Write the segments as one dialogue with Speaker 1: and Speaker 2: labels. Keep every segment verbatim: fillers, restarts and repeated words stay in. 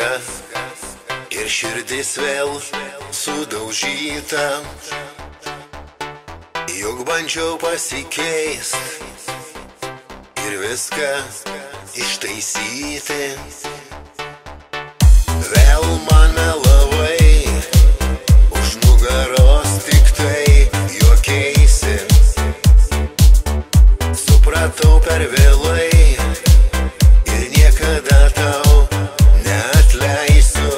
Speaker 1: ir širdis vėl sudaužyta. Juk bandžiau pasikeist ir viską ištaisyti. Vėl man melavai, už nugaros tik tai juokeisi. Supratau per vėlai ir niekada tau neatleisiu.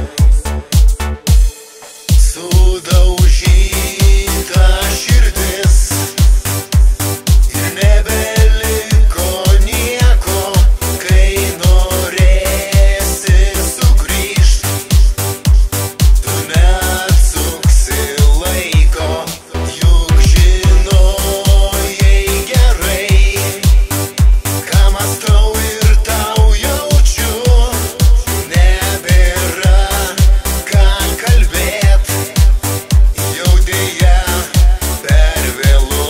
Speaker 1: Sudaužyta širdis ir nebeliko nieko, kai norėsi sugrįžt. Tu neatsuksi laiko, juk žinojai gerai, ką mąstau ir tau jaučiu. Nebėra ką kalbėt, jau deja per vėlu.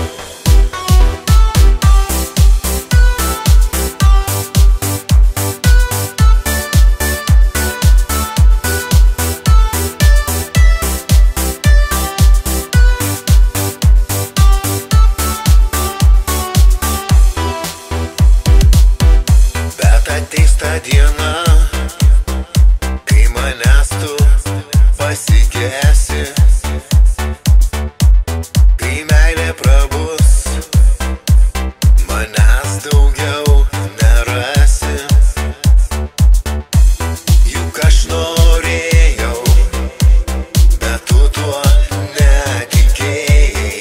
Speaker 1: Bet ateis ta diena, kai manęs tu pasigesi, kai meilė prabus, manęs daugiau nerasi. Juk aš norėjau, bet tu tuo netikėjai.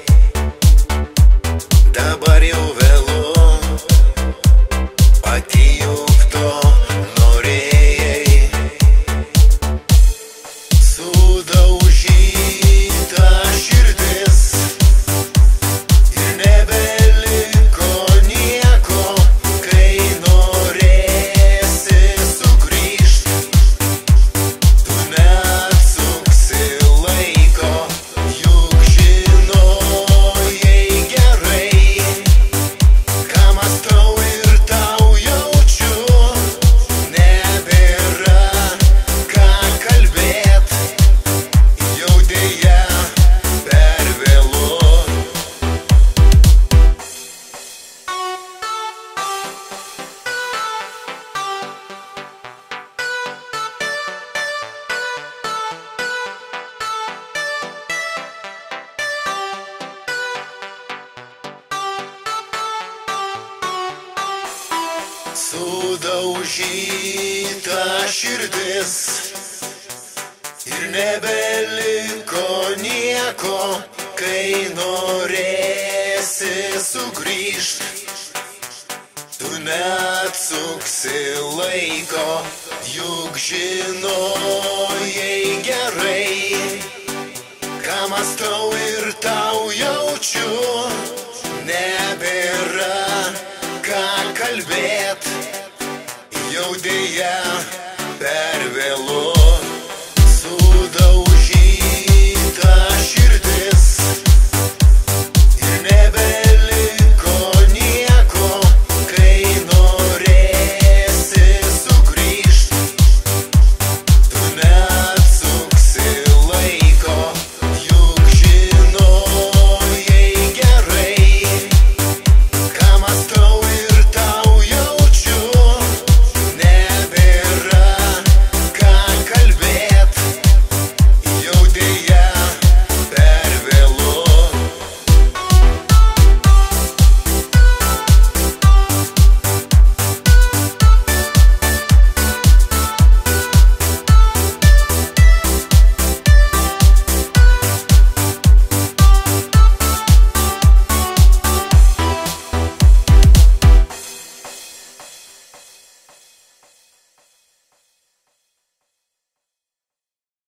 Speaker 1: Dabar jau vėlu, pati juk to norėjai. Sudaužyta širdis ir nebeliko nieko, kai norėsi sugrįžt. Tu neatsuksi laiko, juk žinojai gerai, ką mąstau ir tau jaučiu. Nebėra ką kalbėt, jau deja per vėlu. Sudaužyta širdis ir nebeliko nieko, kai norėsi sugrįžt. Tu neatsuksi laiko, juk žinojai gerai, ką mąstau